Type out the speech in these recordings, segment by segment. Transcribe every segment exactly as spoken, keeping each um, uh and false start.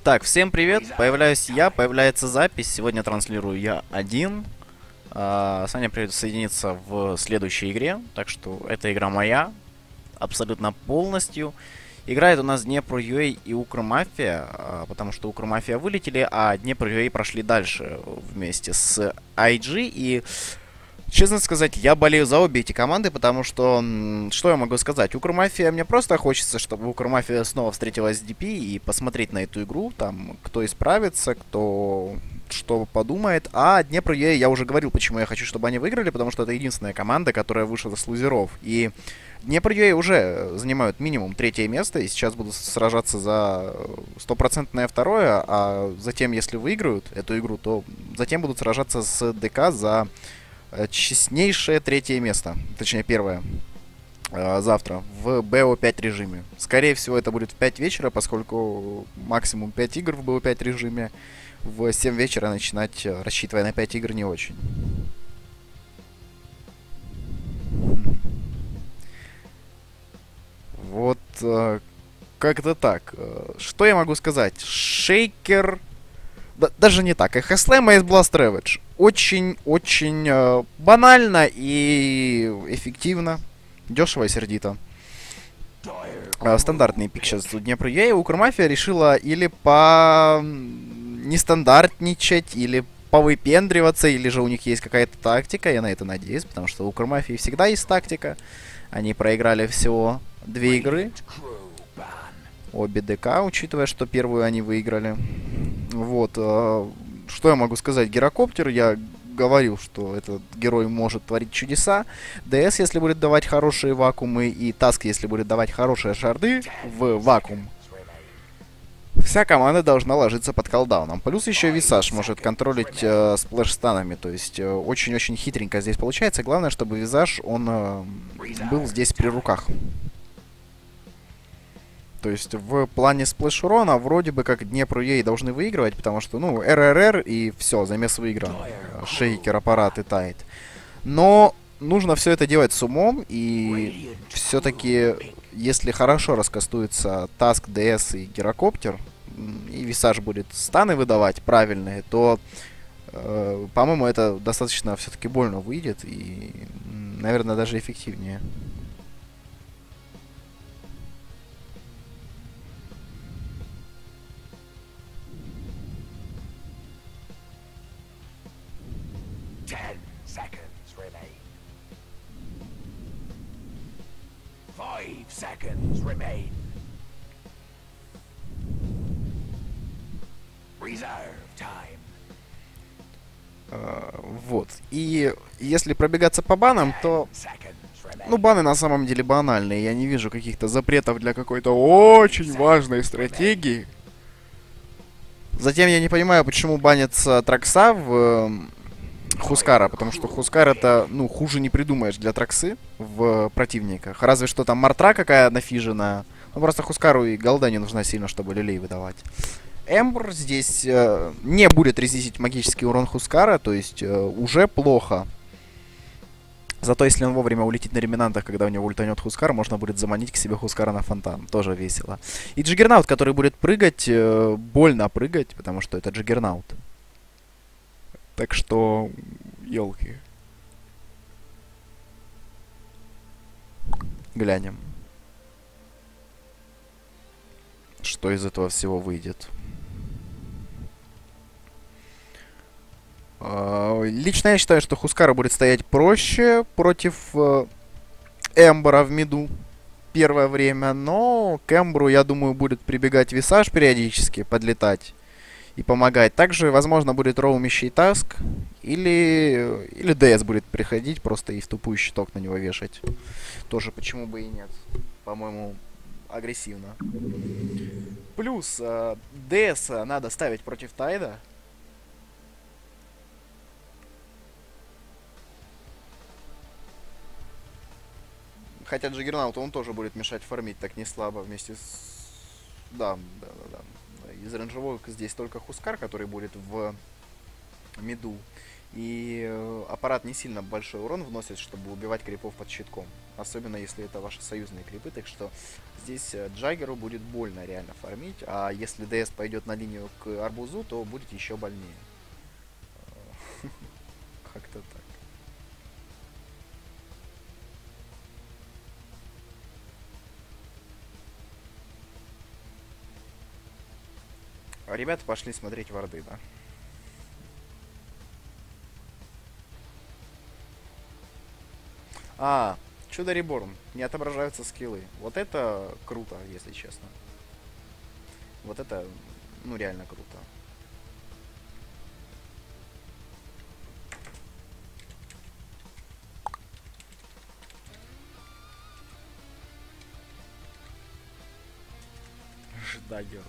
Итак, всем привет, появляюсь я, появляется запись, сегодня транслирую я один. А, Саня присоединится в следующей игре, так что эта игра моя, абсолютно полностью. Играет у нас Днепр.ua и Укрмафия, а, потому что Укрмафия вылетели, а Днепр.ua прошли дальше вместе с ай джи. И, честно сказать, я болею за обе эти команды, потому что, что я могу сказать, Укрмафия, мне просто хочется, чтобы Укрмафия снова встретилась с ди пи и посмотреть на эту игру, там, кто исправится, кто что подумает. А Днепр.ua, я уже говорил, почему я хочу, чтобы они выиграли, потому что это единственная команда, которая вышла с лузеров. И Днепр.ua уже занимают минимум третье место, и сейчас будут сражаться за стопроцентное второе, а затем, если выиграют эту игру, то затем будут сражаться с ДК за честнейшее третье место, точнее первое, э, завтра в би о пять режиме. Скорее всего, это будет в пять вечера, поскольку максимум пять игр в би о пять режиме. В семь вечера начинать, рассчитывая на пять игр, не очень. Вот э, как-то так. Что я могу сказать? Шейкер... Да, даже не так. эх эс эм и Blast Ravage. Очень-очень э, банально и эффективно. Дешево и сердито. Э, стандартный пик сейчас у Днепр.ua. Укрмафия решила или по нестандартничать, или повыпендриваться, или же у них есть какая-то тактика. Я на это надеюсь, потому что у Укрмафии всегда есть тактика. Они проиграли всего две игры. Обе ДК, учитывая, что первую они выиграли. Вот. Э, что я могу сказать? Гирокоптер, я говорил, что этот герой может творить чудеса. ДС, если будет давать хорошие вакуумы, и Таск, если будет давать хорошие шарды в вакуум, вся команда должна ложиться под колдауном. Плюс еще Висаж может контролить э, сплэш-станами. То есть очень-очень э, хитренько здесь получается. Главное, чтобы Висаж, он э, был здесь при руках. То есть в плане сплэш-урона вроде бы как Днепр.ua должны выигрывать, потому что, ну, эр эр эр и все, замес выигран. Шейкер, аппарат и тает. Но нужно все это делать с умом, и все-таки, если хорошо раскастуется Таск, ДС и Гирокоптер, и Висаж будет станы выдавать правильные, то, э, по-моему, это достаточно все-таки больно выйдет, и, наверное, даже эффективнее. Seconds remain. Reserve time. Uh, вот. И если пробегаться по банам, то... Ну, баны на самом деле банальные. Я не вижу каких-то запретов для какой-то очень важной стратегии. Затем я не понимаю, почему банится Тракса в э, Хускара, потому что Хускар это, ну, хуже не придумаешь для Траксы в противниках. Разве что там Мартра какая нафижена. Ну, просто Хускару и голда не нужна сильно, чтобы люлей выдавать. Эмбр здесь э, не будет резистить магический урон Хускара, то есть э, уже плохо. Зато если он вовремя улетит на реминантах, когда у него ультанет Хускар, можно будет заманить к себе Хускара на фонтан. Тоже весело. И Джиггернаут, который будет прыгать, э, больно прыгать, потому что это Джиггернаут. Так что, елки. Глянем, что из этого всего выйдет. Uh, лично я считаю, что Хускара будет стоять проще против uh, Эмбера в миду первое время, но к Эмбру, я думаю, будет прибегать Висаж периодически, подлетать и помогать. Также, возможно, будет роумящий Таск, или, или ДС будет приходить просто и в тупую щиток на него вешать. Тоже почему бы и нет. По-моему, агрессивно. Плюс uh, ДС надо ставить против Тайда. Хотя Джиггернауту он тоже будет мешать фармить так не слабо вместе с... Да, да, да, да. Из рейнджевых здесь только Хускар, который будет в миду. И э, аппарат не сильно большой урон вносит, чтобы убивать крипов под щитком. особенно если это ваши союзные крипы, так что здесь э, Джаггеру будет больно реально фармить, а если ДС пойдет на линию к арбузу, то будет еще больнее. Как-то так. Ребята пошли смотреть варды, да? А, Чудо Реборн. Не отображаются скиллы. Вот это круто, если честно. Вот это, ну, реально круто. Ждагер.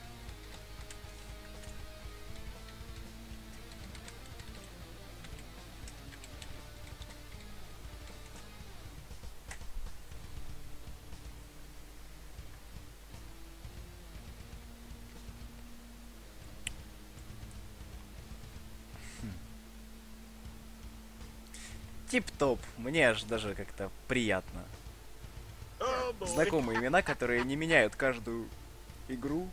Тип-топ. Мне аж даже как-то приятно. Знакомые имена, которые не меняют каждую игру.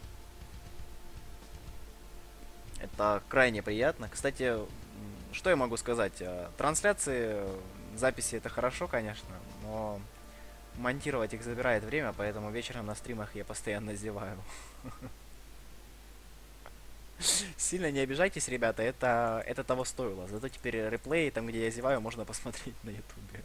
Это крайне приятно. Кстати, что я могу сказать? Трансляции, записи это хорошо, конечно, но монтировать их забирает время, поэтому вечером на стримах я постоянно зеваю. Сильно не обижайтесь, ребята, это, это того стоило. Зато теперь реплей, там где я зеваю, можно посмотреть на ютубе.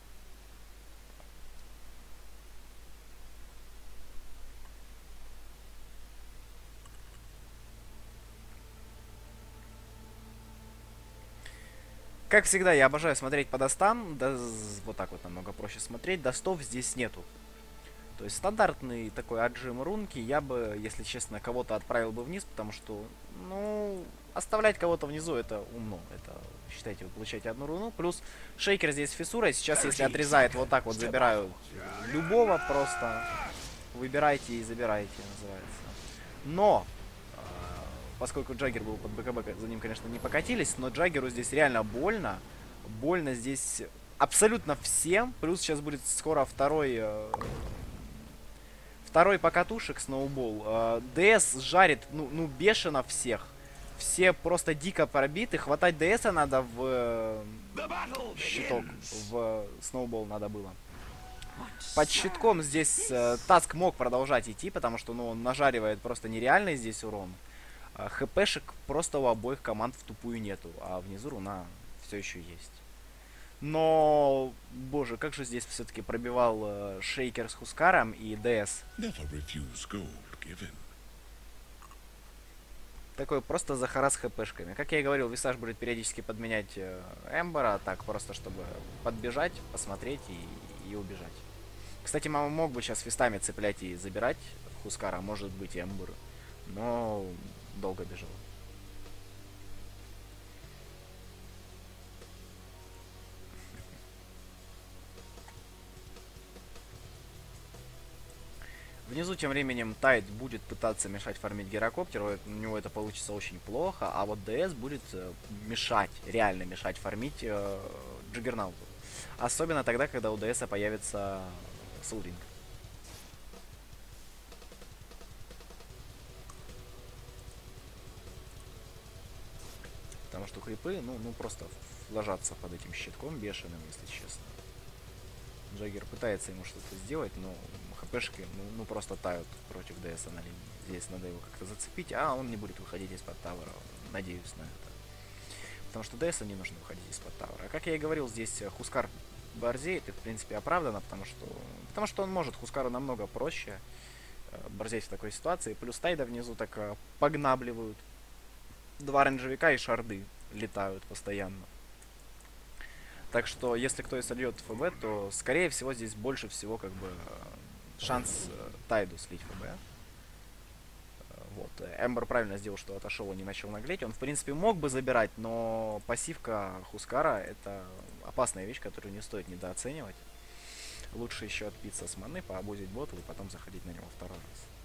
Как всегда, я обожаю смотреть по достам. Да, вот так вот намного проще смотреть. Достов здесь нету. То есть стандартный такой отжим рунки. Я бы, если честно, кого-то отправил бы вниз, потому что, ну, оставлять кого-то внизу это умно. Это, считайте, вы получаете одну руну. Плюс шейкер здесь с фиссурой. Сейчас, если отрезает вот так вот, забираю любого просто. Выбирайте и забирайте, называется. Но, поскольку Джаггер был под БКБ, за ним, конечно, не покатились, но Джаггеру здесь реально больно. Больно здесь абсолютно всем. Плюс сейчас будет скоро второй... Второй покатушек Сноубол. ДС жарит, ну, ну, бешено всех. Все просто дико пробиты. Хватать ДСа надо в щиток. В Сноубол надо было. Под щитком здесь э, Таск мог продолжать идти, потому что, ну, он нажаривает просто нереальный здесь урон. Э, ХПшек просто у обоих команд в тупую нету, а внизу руна все еще есть. Но, боже, как же здесь все-таки пробивал э, Шейкер с Хускаром и ДС. Такой просто захара с хпшками. Как я и говорил, Висаж будет периодически подменять э, Эмбера, так просто, чтобы подбежать, посмотреть и, и убежать. Кстати, мама мог бы сейчас фистами цеплять и забирать Хускара, может быть, Эмбер, но долго бежал. Внизу тем временем Тайд будет пытаться мешать фармить Герокоптеру, у него это получится очень плохо, а вот ДС будет э, мешать, реально мешать фармить э, Джиггернауту. Особенно тогда, когда у ДСа появится Сулринг. Потому что крипы, ну, ну просто ложатся под этим щитком бешеным, если честно. Джаггер пытается ему что-то сделать, но хпшки ну, ну просто тают против ДСа на линии. Здесь надо его как-то зацепить, а он не будет выходить из-под тавера. Надеюсь на это. Потому что ДСу не нужно выходить из-под тавера. А как я и говорил, здесь Хускар борзеет, и в принципе оправдано, потому что, потому что он может. Хускару намного проще борзеть в такой ситуации. Плюс Тайда внизу так погнабливают. Два рейнджевика и шарды летают постоянно. Так что, если кто и сольет ФБ, то, скорее всего, здесь больше всего, как бы, шанс э, Тайду слить ФБ. Э, вот. Эмбер правильно сделал, что отошел и не начал наглеть. Он, в принципе, мог бы забирать, но пассивка Хускара — это опасная вещь, которую не стоит недооценивать. Лучше еще отпиться с маны, пообузить ботл и потом заходить на него второй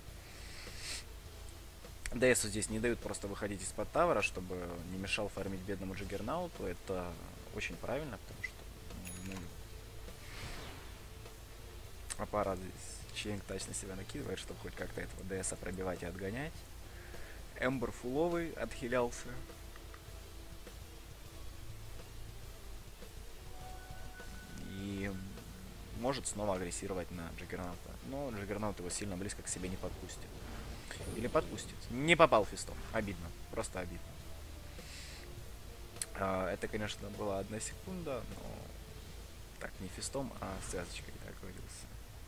раз. ДСу здесь не дают просто выходить из-под тавера, чтобы не мешал фармить бедному Джиггернауту. Это очень правильно, потому что ну, Аппарат здесь Чейн тач на себя накидывает, чтобы хоть как-то этого ДСа пробивать и отгонять. Эмбер фуловый отхилялся. И может снова агрессировать на Джаггернаута. Но Джаггернаут его сильно близко к себе не подпустит. Или подпустит. Не попал фистом. Обидно. Просто обидно. А, это, конечно, была одна секунда, но так, не фистом, а связочкой, как говорился.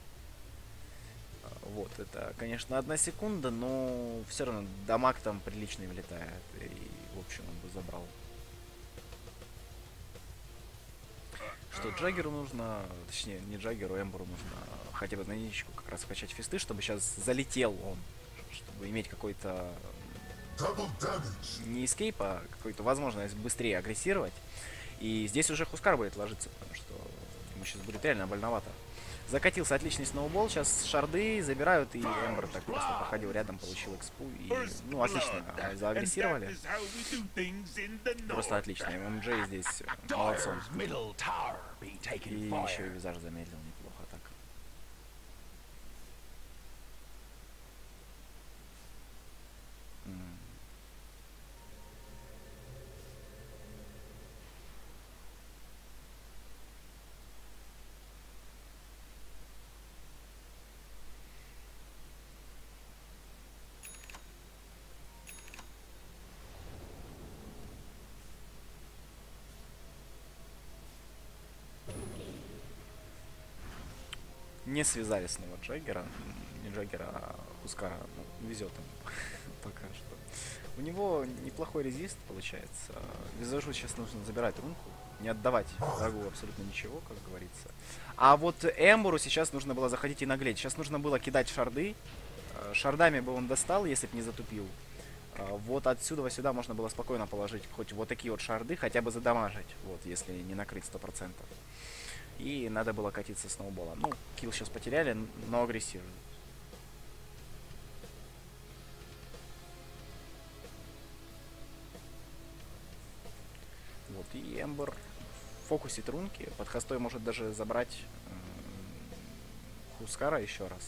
А, вот, это, конечно, одна секунда, но все равно дамаг там приличный влетает. И, в общем, он бы забрал. Что Джаггеру нужно, точнее, не Джаггеру, Эмберу нужно хотя бы на единичку как раз вкачать фисты, чтобы сейчас залетел он, чтобы иметь какой-то не эскейп, а какую-то возможность быстрее агрессировать. И здесь уже Хускар будет ложиться, потому что ему сейчас будет реально больновато. Закатился отличный сноубол, сейчас шарды забирают, и Эмбер так просто походил рядом, получил экспу, и, ну, отлично заагрессировали. Просто отлично, эм джей здесь молодцом. И еще и визаж замедлил неплохо так. Не связали снова Джаггера, не Джаггера, а Хускара, ну, везет ему пока что. У него неплохой резист получается. Визажу сейчас нужно забирать рунку, не отдавать врагу абсолютно ничего, как говорится. А вот Эмберу сейчас нужно было заходить и наглеть. Сейчас нужно было кидать шарды. Шардами бы он достал, если бы не затупил. Вот отсюда сюда можно было спокойно положить хоть вот такие вот шарды, хотя бы задамажить, вот, если не накрыть сто процентов. И надо было катиться сноуболом. Ну, килл сейчас потеряли, но агрессируют. Вот, и Эмбер фокусит рунки. Под хостой может даже забрать Хускара еще раз.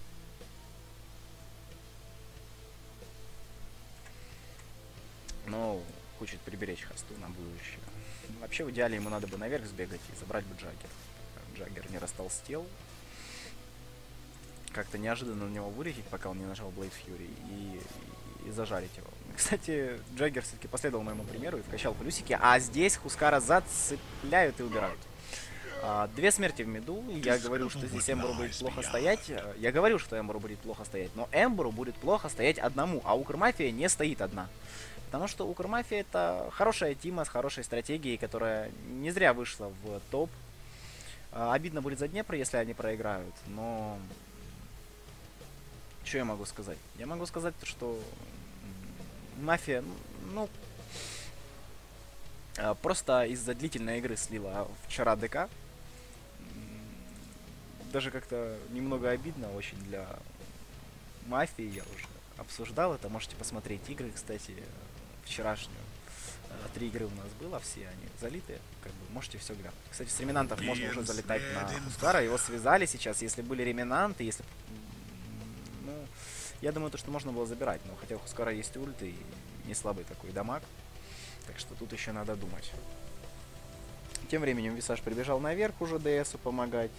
Но хочет приберечь хосту на будущее. Вообще, в идеале ему надо бы наверх сбегать и забрать бы Джаггер. Джаггер не растолстел. Как-то неожиданно на него вылететь, пока он не нажал Blade Fury, и, и, и зажарить его. Кстати, Джаггер все-таки последовал моему примеру и вкачал плюсики, а здесь Хускара зацепляют и убирают. А, две смерти в миду. Я говорю, что здесь Эмберу будет плохо стоять. Я говорю, что Эмберу будет плохо стоять, но Эмберу будет плохо стоять одному, а Укрмафия не стоит одна. Потому что Укрмафия — это хорошая тима с хорошей стратегией, которая не зря вышла в топ. А, обидно будет за Днепр, если они проиграют, но... Что я могу сказать? Я могу сказать, что Мафия, ну, просто из-за длительной игры слила вчера ДК. Даже как-то немного обидно очень для Мафии, я уже обсуждал это. Можете посмотреть игры, кстати, вчерашнюю. Три игры у нас было, все они залиты, как бы можете все глянуть. Кстати, с реминантов можно уже залетать на Хускара, его связали сейчас, если были реминанты, если... Ну, я думаю, то, что можно было забирать, но хотя у Хускара есть ульт и не слабый такой дамаг, так что тут еще надо думать. Тем временем Висаж прибежал наверх уже ДСу помогать.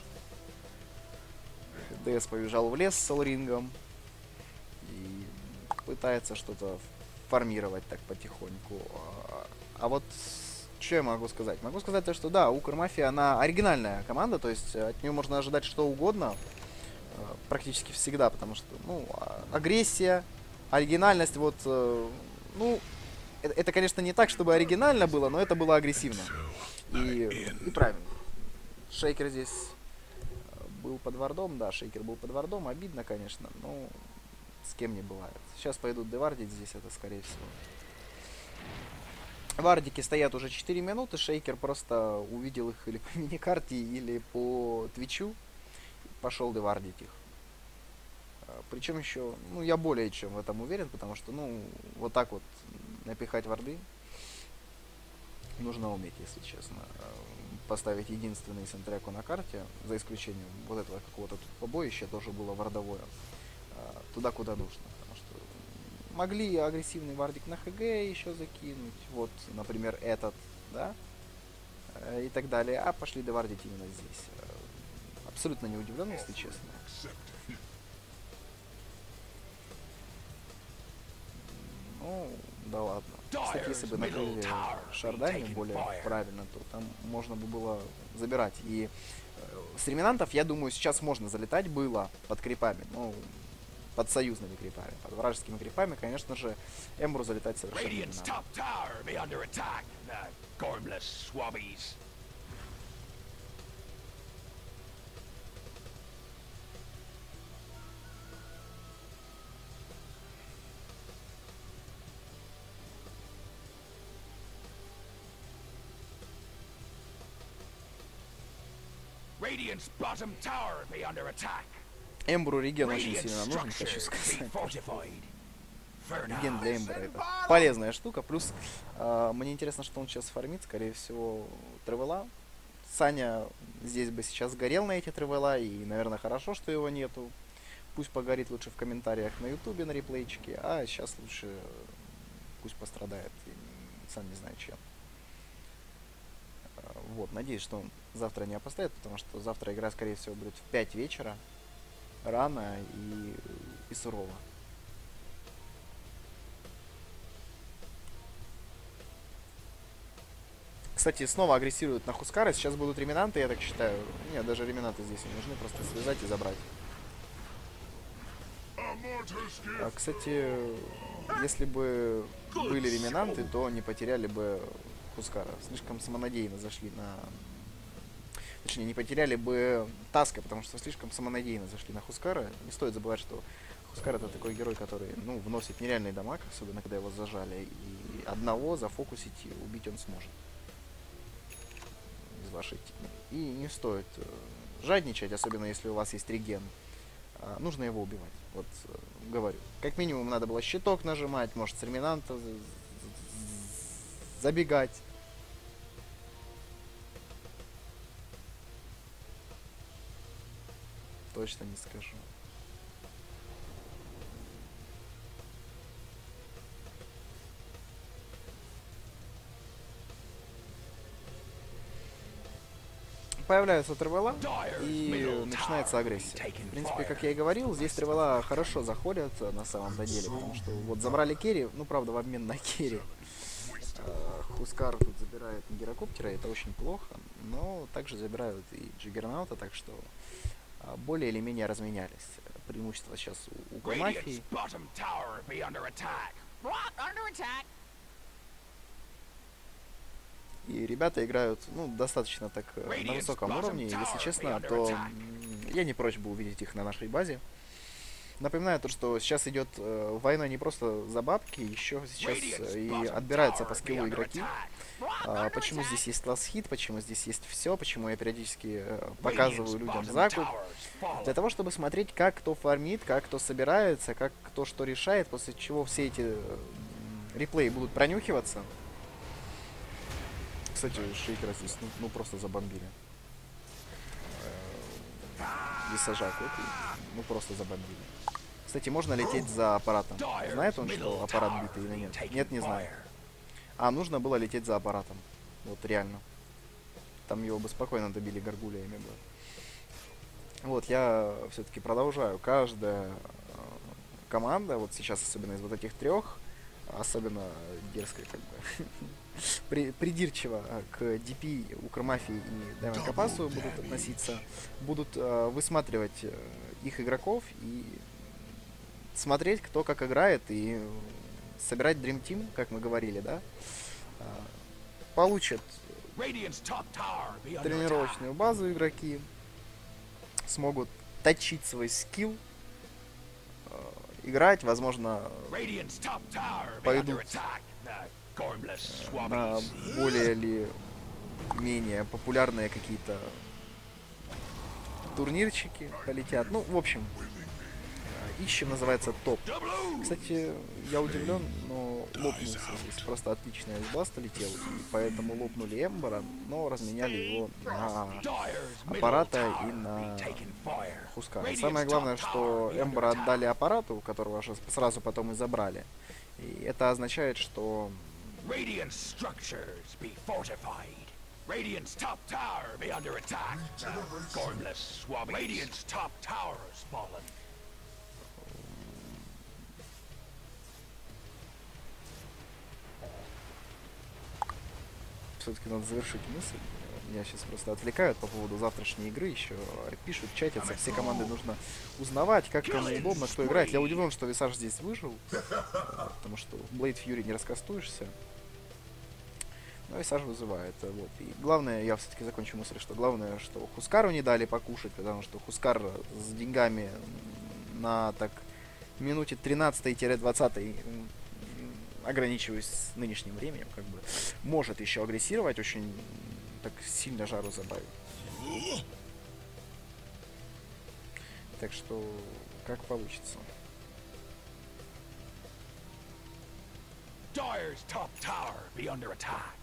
ДС побежал в лес с Олрингом и пытается что-то формировать так потихоньку. А вот что я могу сказать? Могу сказать то, что да, Укрмафия, она оригинальная команда, то есть от нее можно ожидать что угодно практически всегда, потому что, ну, агрессия, оригинальность, вот, ну, это, это, конечно, не так, чтобы оригинально было, но это было агрессивно. И, и правильно. Шейкер здесь был под вардом, да, Шейкер был под вардом, обидно, конечно, но с кем не бывает. Сейчас пойдут девардить здесь, это скорее всего. Вардики стоят уже четыре минуты, Шейкер просто увидел их или по миникарте, или по твичу, пошел девардить их. Причем еще, ну, я более чем в этом уверен, потому что, ну, вот так вот напихать варды нужно уметь, если честно. поставить единственный сентреку на карте, за исключением вот этого какого-то тут побоища, тоже было вардовое, а, туда, куда нужно. Потому что могли агрессивный вардик на ХГ еще закинуть, вот, например, этот, да, и так далее, а пошли довардить именно здесь. Абсолютно не удивлен, если честно. Ну, да ладно. Кстати, если бы накрыли шардами более правильно, то там можно бы было забирать. И э, с реминантов, я думаю, сейчас можно залетать было под крипами. Ну, под союзными крипами. Под вражескими крипами, конечно же, Эмбру залетать совершенно не надо. Эмбру реген очень сильно нужен, хочу сказать. Реген для Эмбра это полезная штука. Плюс э, мне интересно, что он сейчас фармит, скорее всего, тревела. Саня здесь бы сейчас горел на эти тревела, и, наверное, хорошо, что его нету. Пусть погорит лучше в комментариях на ютубе, на реплейчике, а сейчас лучше пусть пострадает. Сам не знаю чем. Вот, надеюсь, что он завтра не опоздает, потому что завтра игра, скорее всего, будет в пять вечера. Рано и, и сурово. Кстати, снова агрессируют на Хускара. Сейчас будут реминанты, я так считаю. Нет, даже реминанты здесь не нужны, просто связать и забрать. А, кстати, если бы были реминанты, то не потеряли бы Хускара. Слишком самонадеянно зашли на... Точнее, не потеряли бы Таска, потому что слишком самонадеянно зашли на Хускара. Не стоит забывать, что Хускар это такой герой, который, ну, вносит нереальный дамаг, особенно когда его зажали. И одного зафокусить и убить он сможет. Из вашей темы. И не стоит жадничать, особенно если у вас есть реген. А, нужно его убивать. Вот, говорю. Как минимум надо было щиток нажимать, может с реминанта забегать. Точно не скажу. Появляются тревела и начинается агрессия. В принципе, как я и говорил, здесь тревела хорошо заходят на самом-то деле, потому что вот забрали керри, ну правда в обмен на керри. Хускар тут забирает гирокоптера, это очень плохо, но также забирают и Джиггернаута, так что более или менее разменялись. Преимущество сейчас у, у Укрмафии. И ребята играют, ну, достаточно так на высоком уровне. Если честно, то я не прочь бы увидеть их на нашей базе. Напоминаю то, что сейчас идет э, война не просто за бабки, еще сейчас э, и отбираются по скиллу игроки. А, почему здесь есть ласт-хит, почему здесь есть все, почему я периодически э, показываю людям закуп. Для того, чтобы смотреть, как кто фармит, как кто собирается, как кто что решает, после чего все эти э, реплеи будут пронюхиваться. Кстати, шейкера здесь ну, ну просто забомбили. Висажак, вот, ну просто забомбили. Кстати, можно лететь за аппаратом. Знает он, что аппарат битый или нет? Нет, не знает. А, нужно было лететь за аппаратом. Вот, реально. Там его бы спокойно добили горгулиями бы. Вот, я все-таки продолжаю. Каждая команда, вот сейчас особенно из вот этих трех, особенно дерзкая, как бы, при, придирчиво к ди пи, Укрмафии и Даймонд Капасу будут относиться, будут э, высматривать э, их игроков и смотреть, кто как играет, и собирать Dream Team, как мы говорили, да, э, получат тренировочную базу игроки, смогут точить свой скилл, э, играть, возможно, пойдут на более или менее популярные какие-то турнирчики полетят. Ну, в общем, ищем, называется топ. Кстати, я удивлен, но лопнулся здесь. Просто отлично из бласта летел, и поэтому лопнули Эмбера, но разменяли его на аппарата и на Хускара. Самое главное, что Эмбера отдали аппарату, которого же сразу потом и забрали. И это означает, что... Radiant's top tower be under attack. Gormless swabby. Radiant's top tower has fallen. Все-таки надо завершить мысль. Меня сейчас просто отвлекают по поводу завтрашней игры. Еще пишут, чатятся. Все команды нужно узнавать, как кому удобно, кто играет. Я удивлен, что Висаж здесь выжил. Потому что в Blade Fury не раскастуешься. Ну и Саш вызывает. Вот. И главное, я все-таки закончу мысль, что главное, что Хускару не дали покушать, потому что Хускар с деньгами на так минуте тринадцатой-двадцатой, ограничиваясь нынешним временем, как бы, может еще агрессировать, очень так сильно жару забавить. Так что, как получится. Dire's top tower be under attack.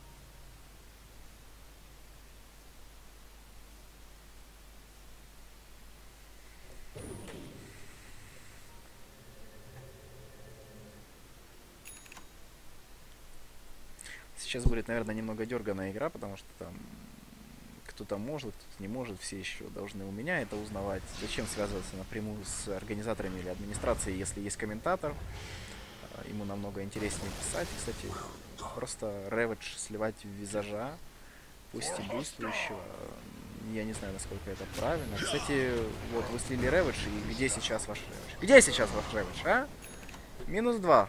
Сейчас будет, наверное, немного дерганая игра, потому что там кто-то может, кто-то не может, все еще должны у меня это узнавать. Зачем связываться напрямую с организаторами или администрацией, если есть комментатор? Ему намного интереснее писать. Кстати, просто Рэвидж сливать в Визажа, пусть и буйствующего. Я не знаю, насколько это правильно. Кстати, вот вы слили Рэвидж, и где сейчас ваш Рэвидж? Где сейчас ваш Рэвидж, а? Минус два.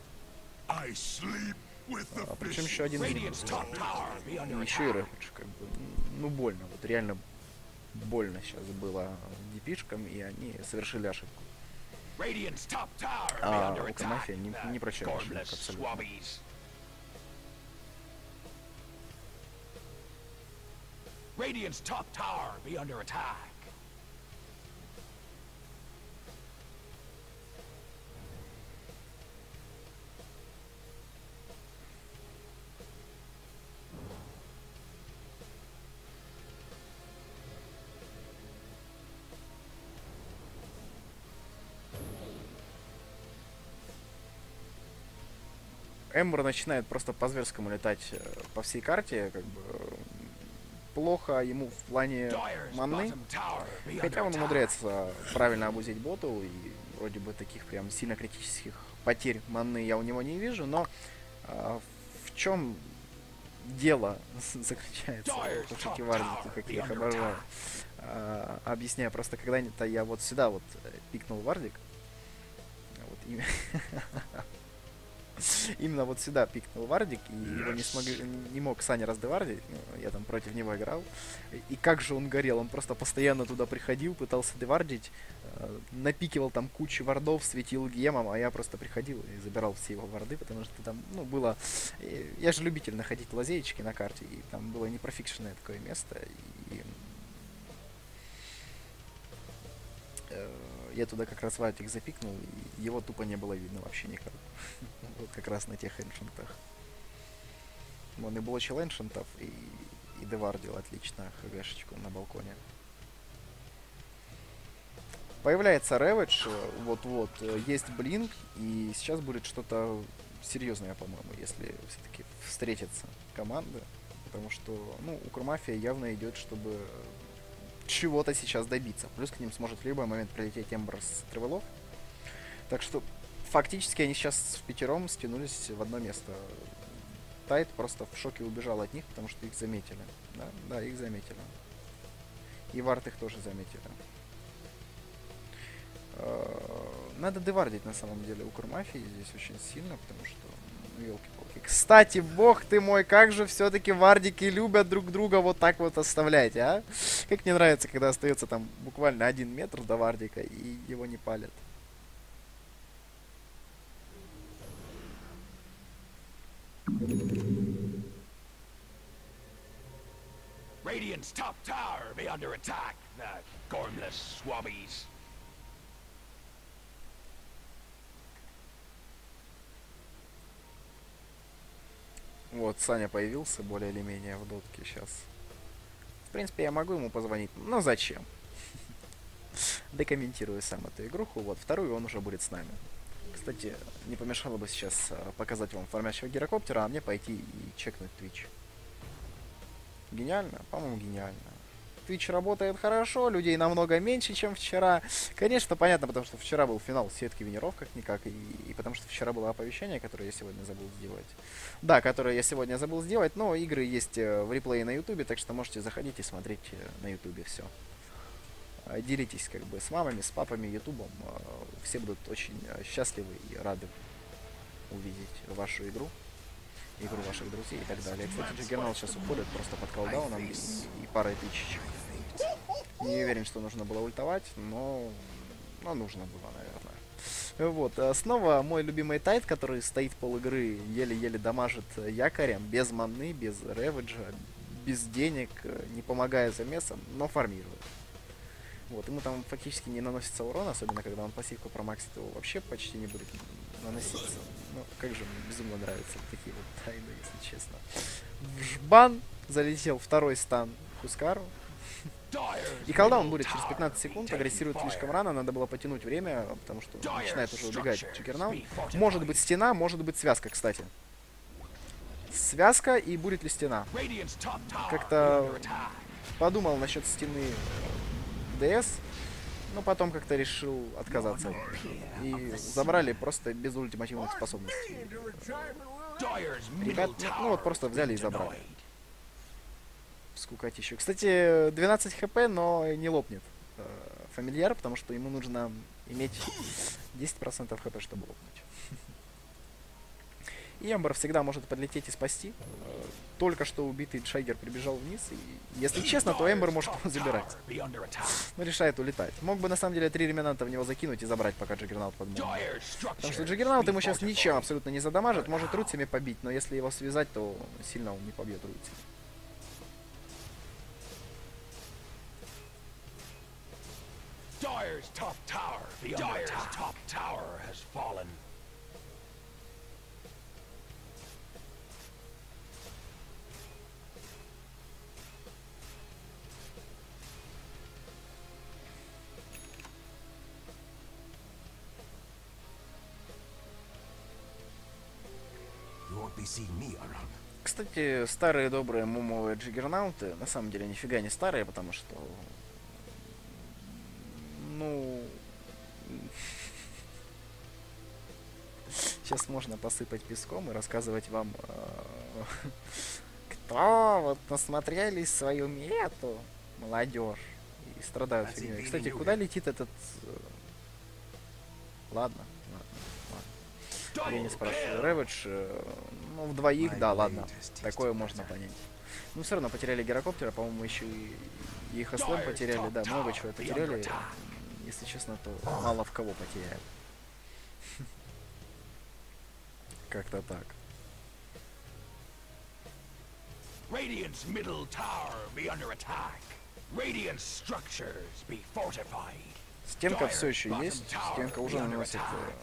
А, причем еще один минус. Еще и Рэвидж, как бы. Ну, больно. Вот реально больно сейчас было дипишкам, и они совершили ошибку. А Укрмафия не, не прощает ошибок абсолютно. Radiant's top tower be under attack. Эмбер начинает просто по-зверскому летать по всей карте, как бы плохо ему в плане маны, хотя он умудряется правильно обузить боту, и вроде бы таких прям сильно критических потерь маны я у него не вижу, но а, в чем дело заключается, эти вардики, как я их обожаю, а, объясняю, просто когда-то я вот сюда вот пикнул вардик, вот имя... Именно вот сюда пикнул вардик, и его не, смог, не мог Саня раздевардить, ну, я там против него играл. И как же он горел, он просто постоянно туда приходил, пытался девардить, э, напикивал там кучу вардов, светил гемом, а я просто приходил и забирал все его варды, потому что там, ну, было... Я же любитель находить лазеечки на карте, и там было непрофикшенное такое место, и... Э, я туда как раз вардик запикнул, и его тупо не было видно вообще никак. Вот как раз на тех эншентах. Он и блочил эншентов, и, и девардил отлично хгшечку на балконе. Появляется Рэвидж, вот-вот, есть блинк, и сейчас будет что-то серьезное, по-моему, если все-таки встретятся команды. Потому что, ну, Укрмафия явно идет, чтобы чего-то сейчас добиться. Плюс к ним сможет в любой момент прилететь Эмбер с тревелов. Так что фактически они сейчас в пятером стянулись в одно место. Тайт просто в шоке убежал от них, потому что их заметили. Да, да, их заметили. И Вард их тоже заметили. Надо девардить на самом деле Укрмафии здесь очень сильно, потому что, ну, елки-палки. Кстати, бог ты мой, как же все-таки вардики любят друг друга вот так вот оставлять, а? Как мне нравится, когда остается там буквально один метр до вардика, и его не палят. Radiant's top tower be under attack. The gormless swabbies. Вот, Саня появился более или менее в дотке сейчас. В принципе, я могу ему позвонить, но зачем? Докомментирую сам эту игруху. Вот, вторую он уже будет с нами. Кстати, не помешало бы сейчас а, показать вам формящего гирокоптера, а мне пойти и чекнуть Twitch. Гениально? По-моему, гениально. Twitch работает хорошо, людей намного меньше, чем вчера. Конечно, понятно, потому что вчера был финал сетки винеров, как-никак, и, и потому что вчера было оповещение, которое я сегодня забыл сделать. Да, которое я сегодня забыл сделать, но игры есть в реплее на ютубе, так что можете заходить и смотреть на ютубе все. Делитесь как бы с мамами, с папами, ютубом. Все будут очень счастливы и рады увидеть вашу игру. Игру ваших друзей и так далее. Кстати, Джаггернаут сейчас уходит просто под колдауном и, и парой тысячек. Не уверен, что нужно было ультовать, но, но нужно было, наверное. Вот, снова мой любимый Тайт, который стоит пол игры, еле-еле дамажит якорем, без маны, без реведжа, без денег, не помогая замесам, но фармирует. Вот, ему там фактически не наносится урон, особенно когда он пассивку промаксит, его вообще почти не будет наноситься. Ну, как же мне безумно нравятся такие вот тайны, если честно. В жбан залетел второй стан Хускару. И колдаун будет через пятнадцать секунд, агрессирует слишком рано, надо было потянуть время, потому что начинает уже убегать Джаггернаут. Может быть стена, может быть связка, кстати. Связка, и будет ли стена? Как-то подумал насчет стены ДС, но потом как-то решил отказаться. И забрали просто без ультимативных способностей. Ребят, ну, ну вот просто взяли и забрали. Скукотищу. Кстати, двенадцать хп, но не лопнет э, фамильяр, потому что ему нужно иметь десять процентов хп, чтобы лопнуть. И Эмбер всегда может подлететь и спасти. Только что убитый Джаггер прибежал вниз, и, если честно, то Эмбер может его забирать. Но решает улетать. Мог бы на самом деле три реминанта в него закинуть и забрать, пока Джаггернаут подмогнет. Потому что Джаггернаут ему сейчас ничем абсолютно не задамажит, может рутцами побить, но если его связать, то сильно он не побьет рутцами. Dire's top tower, Dire's top tower has fallen. Кстати, старые добрые мумовые Джаггернауты, на самом деле нифига не старые, потому что, ну, сейчас можно посыпать песком и рассказывать вам, кто вот насмотрелись свою мету, молодежь, и страдают фигней. Кстати, куда летит этот? Ладно. Я не спрашиваю. Рэвидж, ну, в двоих, да, ладно. Такое можно понять. Ну, все равно потеряли гирокоптера, по-моему, еще и, и их эслэм потеряли, да, много чего потеряли. Если честно, то мало в кого потеряли. Как-то так. Radiant's middle tower be under attack. Radiant structures be fortified. Стенка все еще есть. Стенка уже наносит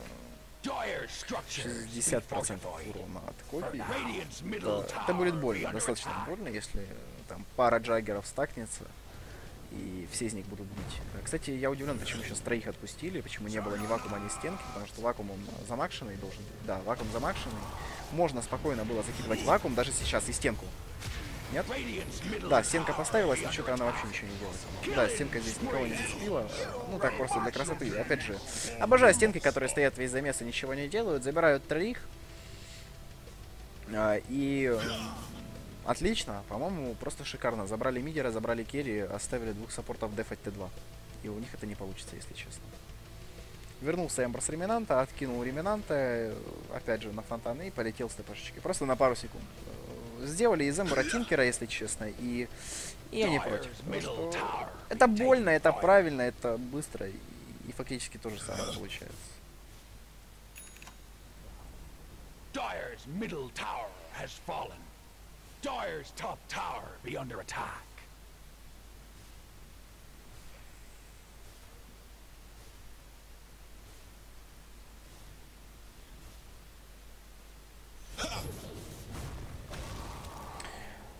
шестьдесят процентов урона от копий. Да, это будет больно, достаточно больно, если там пара джаггеров стакнется и все из них будут бить. Кстати, я удивлен, почему сейчас троих отпустили, почему не было ни вакуума, ни стенки, потому что вакуум он замакшенный должен быть. Да, вакуум замакшенный. Можно спокойно было закидывать вакуум даже сейчас и стенку. Нет? Да, стенка поставилась, но что-то она вообще ничего не делает. Да, стенка здесь никого не зацепила. Ну так, просто для красоты. Опять же, обожаю стенки, которые стоят весь замес и ничего не делают. Забирают троих. А, и... Отлично, по-моему, просто шикарно. Забрали мидера, забрали керри, оставили двух саппортов дефать тэ два. И у них это не получится, если честно. Вернулся Эмбер с реминанта, откинул реминанта, опять же, на фонтаны и полетел с ТПшечкой. Просто на пару секунд. Сделали из Эмбера Тинкера, если честно, и, и я не против. Что... Это больно, это правильно, это быстро, и, и фактически то же самое получается. Dire's middle tower has fallen. Dire's top tower be under attack.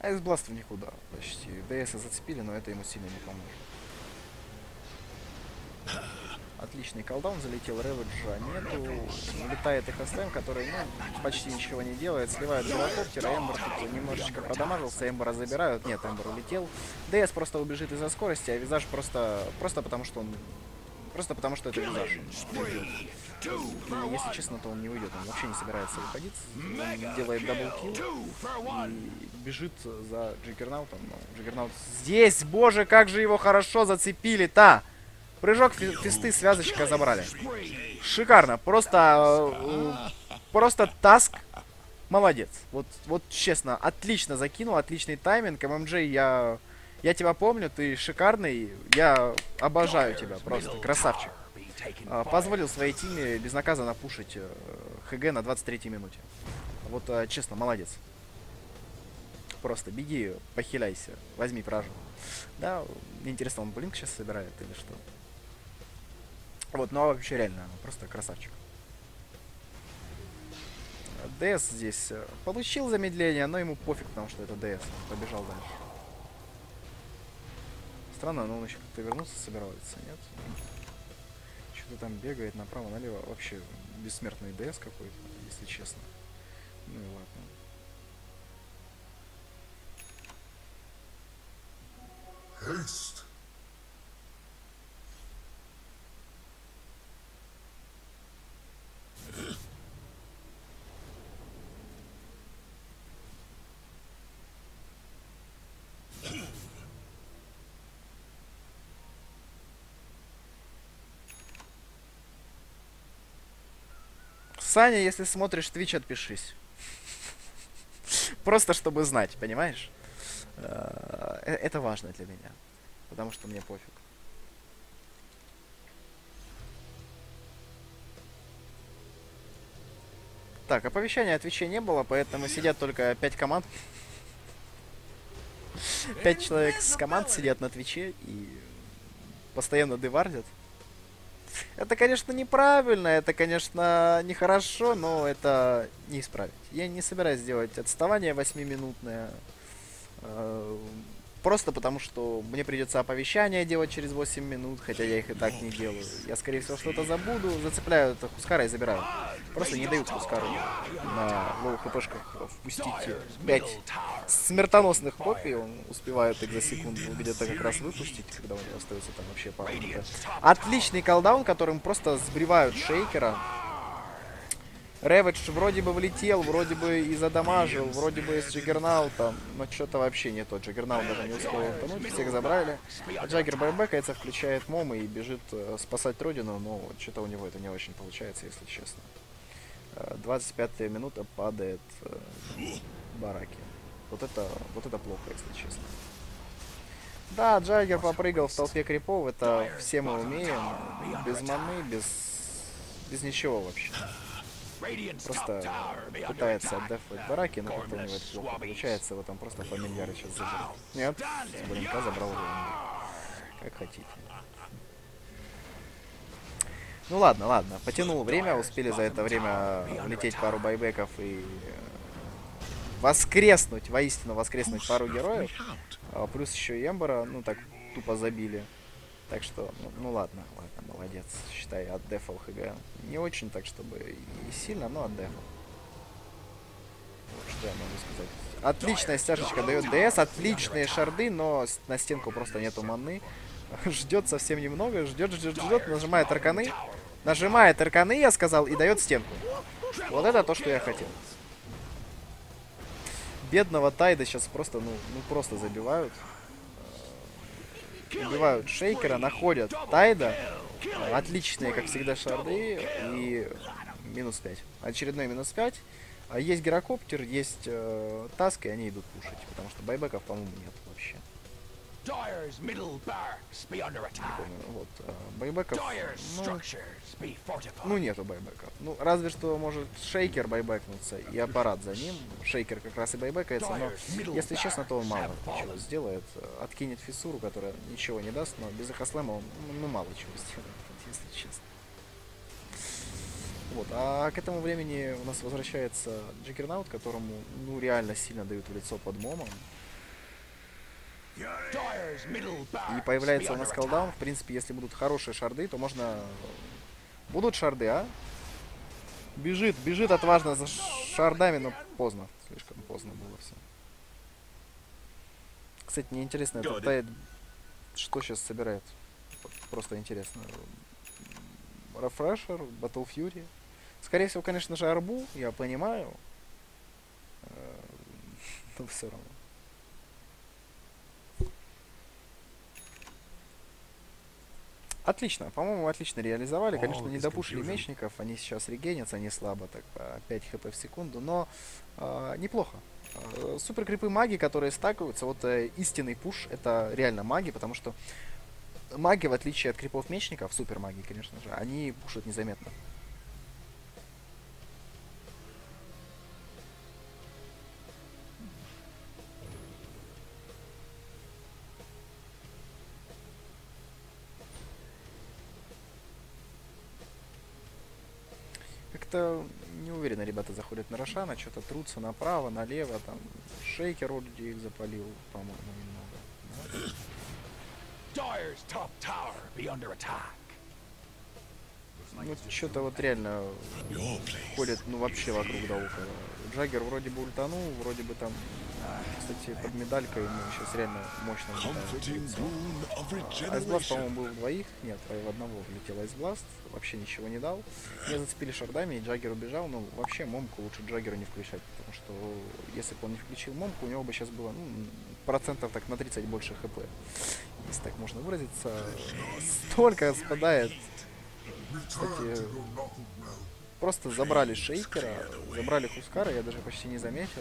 А из бласта в никуда почти. ДС зацепили, но это ему сильно не поможет. Отличный колдаун, залетел, Рэвиджа нету. Летает их СЛМ, который, ну, почти ничего не делает. Сливает гелокоптер, а Эмбер тут немножечко продамажился, Эмбера забирают. Нет, Эмбер улетел. ДС просто убежит из-за скорости, а Визаж просто... Просто потому что он... Просто потому что это Визаж. И, если честно, то он не уйдет, он вообще не собирается выходить. Он делает даблкил и бежит за Джиггернаутом. Но Джиггернаут здесь, боже, как же его хорошо зацепили-то! Прыжок, фи фисты, связочка забрали. Шикарно. Просто... Э, просто таск. Молодец. Вот, вот честно, отлично закинул, отличный тайминг. ММДжей, я... Я тебя помню, ты шикарный. Я обожаю тебя, просто красавчик. Э, позволил своей тиме безнаказанно пушить э, ХГ на двадцать третьей минуте. Вот, э, честно, молодец. Просто беги, похиляйся, возьми пражу. Да, мне интересно, он блинк сейчас собирает или что? Вот, ну а вообще реально, просто красавчик. ДС здесь получил замедление, но ему пофиг, потому что это ДС. Он побежал дальше. Странно, но он еще как-то вернулся, собирается, нет? Что-то там бегает направо-налево. Вообще бессмертный ДС какой-то, если честно. Ну и ладно. Haste. Саня, если смотришь Twitch, отпишись. Просто чтобы знать, понимаешь? Это важно для меня. Потому что мне пофиг. Так, оповещания от Твича не было, поэтому сидят только пять команд. Пять человек с команд сидят на Твиче и постоянно девардят. Это, конечно, неправильно, это, конечно, нехорошо, но это не исправить. Я не собираюсь делать отставание восьмиминутное. Э, просто потому, что мне придется оповещания делать через восемь минут, хотя я их и так не делаю. Я, скорее всего, что-то забуду, зацепляю это Хускара и забираю. Просто не дают Хускару на лоу хпшках впустить пять смертоносных копий. Он успевает их за секунду где-то как раз выпустить, когда у него остается там вообще пару минут. Отличный колдаун, которым просто сбривают шейкера. Рэвидж вроде бы влетел, вроде бы и задамажил, вроде бы с Джиггернаутом, но что-то вообще не то. Джиггернаут даже не успел утонуть, всех забрали. А Джаггер байбекается, включает мом и бежит э, спасать родину, но что-то у него это не очень получается, если честно. Э, двадцать пятая минута, падает э, бараки. Вот это, вот это плохо, если честно. Да, Джаггер попрыгал в толпе крипов, это все мы умеем, без маны, без, без ничего вообще. Просто пытается отдефать бараки, но как-то у него это плохо получается, его там просто фамильяры сейчас заберут. Нет, с блинка забрал его. Как хотите. Ну ладно, ладно, потянул время, успели за это время улететь пару байбеков и воскреснуть, воистину воскреснуть пару героев. А плюс еще и Эмбера, ну так тупо забили. Так что, ну, ну ладно, ладно, молодец. Считай, отдефал ХГ. Не очень так, чтобы и сильно, но отдефал. Вот что я могу сказать. Отличная стяжечка дает ДС, отличные шарды, но на стенку просто нету маны. Ждет совсем немного, ждет, ждет, ждет, нажимает арканы. Нажимает арканы, я сказал, и дает стенку. Вот это то, что я хотел. Бедного Тайда сейчас просто, ну, ну просто забивают. Убивают шейкера, находят Тайда. Отличные, как всегда, шарды. И минус пять. Очередной минус пять. Есть гирокоптер, есть э, таск, и они идут пушить. Потому что байбеков, по-моему, нет вообще. Не помню, вот, э, байбеков... Ну, ну, нету байбеков. Ну, разве что может шейкер байбекнуться и аппарат за ним. Шейкер как раз и байбекается, но, если честно, то он мало чего сделает. Откинет фиссуру, которая ничего не даст, но без эхослэма он, ну, мало чего сделает, если честно. Вот, а к этому времени у нас возвращается Джиггернаут, которому, ну, реально сильно дают в лицо под момом. Dyer's middle И barracks появляется be у нас under колдаун. attack. В принципе, если будут хорошие шарды, то можно... Будут шарды, а? Бежит, бежит отважно за шардами, но поздно. Слишком поздно было все. Кстати, мне интересно, этот Тайд что сейчас собирает? Просто интересно. Рефрешер, Battle Fury. Скорее всего, конечно же, арбу, я понимаю. Э, Но все равно. Отлично, по-моему, отлично реализовали. Конечно, не допушили мечников, они сейчас регенятся, они слабо, так по пять хп в секунду, но э, неплохо. Э, супер крипы маги, которые стакаются, вот э, истинный пуш, это реально маги, потому что маги, в отличие от крипов мечников, супер маги, конечно же, они пушат незаметно. Как-то не уверенно ребята заходят на Рошана, что-то трутся направо, налево, там Шейкер вроде их запалил, по-моему, немного. Dyer's top tower be under attack. Ну, что-то вот реально ходит, ну, вообще вокруг да около. Джаггер вроде бы ультанул, вроде бы там, кстати, под медалькой ему сейчас реально мощно влетает. Айсбласт, по-моему, был в двоих, нет, в одного влетел Айсбласт, вообще ничего не дал. Меня зацепили шардами, и Джаггер убежал, но вообще Момку лучше Джаггера не включать, потому что если бы он не включил Момку, у него бы сейчас было, ну, процентов так на тридцать больше хп. Если так можно выразиться. Столько спадает. Кстати, просто забрали Шейкера, забрали Хускара, я даже почти не заметил.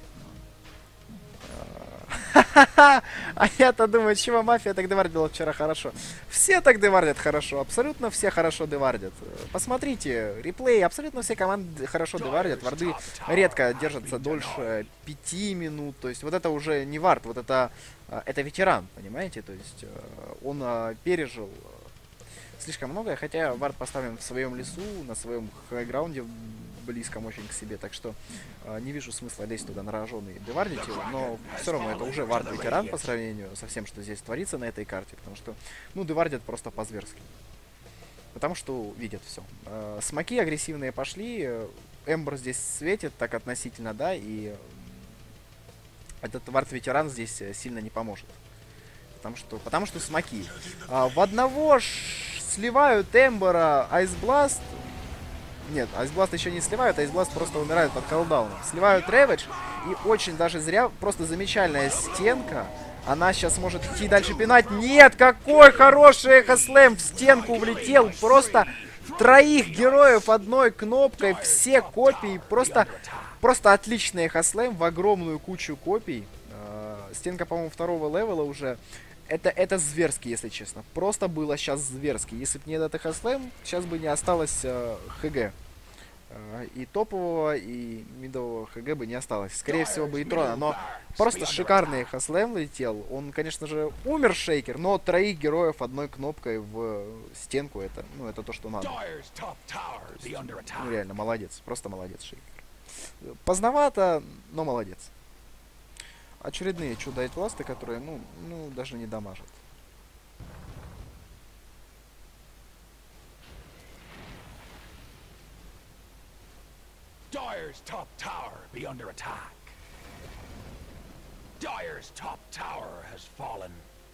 А я-то думаю, чего мафия так девардила вчера хорошо. Все так девардят хорошо, абсолютно все хорошо девардят. Посмотрите, реплей, абсолютно все команды хорошо девардят. Варды редко держатся дольше пяти минут. То есть вот это уже не вард, вот это, это ветеран, понимаете? То есть он пережил слишком многое, хотя вард поставлен в своем лесу, на своем хайграунде, близком очень к себе, так что э, не вижу смысла лезть туда на рожженный и девардить его, но все равно это уже вард ветеран по сравнению со всем, что здесь творится на этой карте, потому что, ну, девардят просто по-зверски. Потому что видят все. Э, смоки агрессивные пошли, Эмбер здесь светит так относительно, да, и этот вард ветеран здесь сильно не поможет. Потому что, потому что смоки. А, в одного сливают Эмбера Айсбласт. Нет, Айсбласт еще не сливают, Айсбласт просто умирает под колдауном. Сливают Рэвидж, и очень даже зря, просто замечательная стенка. Она сейчас может идти дальше пинать. Нет, какой хороший эхослэм, в стенку влетел. Просто троих героев одной кнопкой, все копии. Просто, просто отличный эхослэм в огромную кучу копий. Стенка, по-моему, второго левела уже. Это, это зверски, если честно. Просто было сейчас зверски. Если бы не этот эхослэм, сейчас бы не осталось э, ХГ. Э, и топового, и мидового ХГ бы не осталось. Скорее всего бы и трона. Но просто шикарный эхослэм летел. Он, конечно же, умер Шейкер, но троих героев одной кнопкой в стенку, это, ну, это то, что надо. Есть, ну, реально, молодец. Просто молодец Шейкер. Поздновато, но молодец. Очередные чудо айтласты, которые, ну, ну, даже не дамажат. Dyer's top tower be under attack. Dyer's top tower has fallen.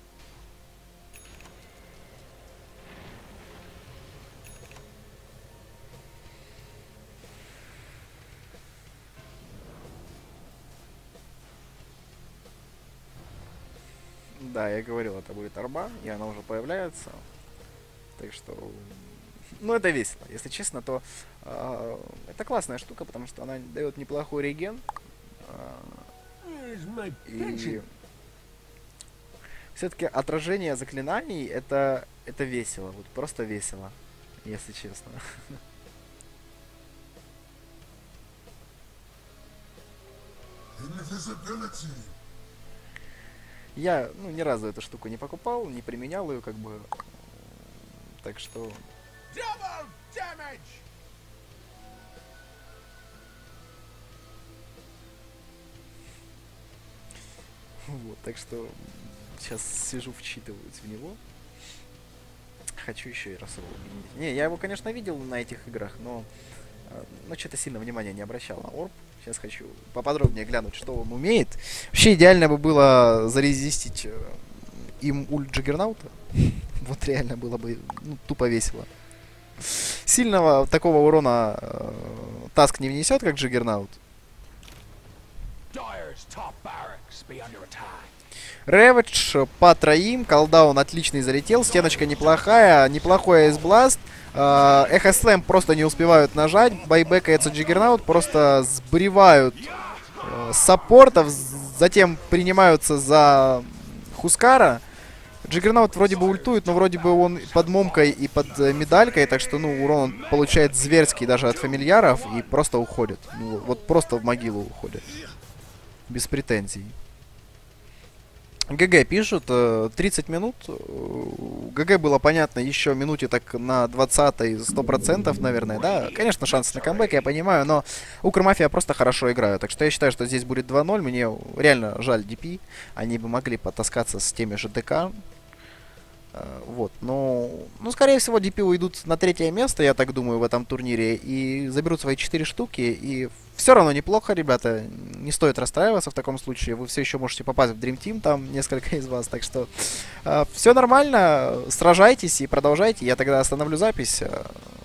Да, я говорил, это будет арба, и она уже появляется. Так что, ну, это весело. Если честно, то э, это классная штука, потому что она дает неплохой реген. Э, и все-таки отражение заклинаний это, это весело. Вот просто весело, если честно. Я, ну, ни разу эту штуку не покупал, не применял ее, как бы. Так что... Вот, так что... Сейчас сижу, вчитываюсь в него. Хочу еще и Расул. Не, я его, конечно, видел на этих играх, но... Но что-то сильно внимания не обращал на орб. Сейчас хочу поподробнее глянуть, что он умеет. Вообще идеально бы было зарезистить им ульт Джаггернаута. Вот реально было бы ну, тупо весело. Сильного такого урона э, Таск не внесет, как Джаггернаут. Рэвидж по троим, колдаун отличный залетел, стеночка неплохая, неплохой айсбласт. Эхо Слэм просто не успевают нажать, байбекается Джаггернаут, просто сбривают э, саппортов, затем принимаются за Хускара. Джаггернаут вроде бы ультует, но вроде бы он под момкой и под э, медалькой, так что, ну, урон он получает зверский даже от фамильяров и просто уходит. Ну, вот просто в могилу уходит. Без претензий. ГГ пишут, тридцать минут. ГГ было понятно еще минуте так на двадцатой сто процентов, наверное, да. Конечно, шансы на камбэк, я понимаю, но Укрмафия просто хорошо играют. Так что я считаю, что здесь будет два ноль. Мне реально жаль ди пи. Они бы могли потаскаться с теми же ДК. Вот, но, ну, скорее всего, ди пи уйдут на третье место, я так думаю, в этом турнире, и заберут свои четыре штуки, и все равно неплохо, ребята, не стоит расстраиваться в таком случае, вы все еще можете попасть в Dream Team, там несколько из вас, так что э, все нормально, сражайтесь и продолжайте, я тогда остановлю запись.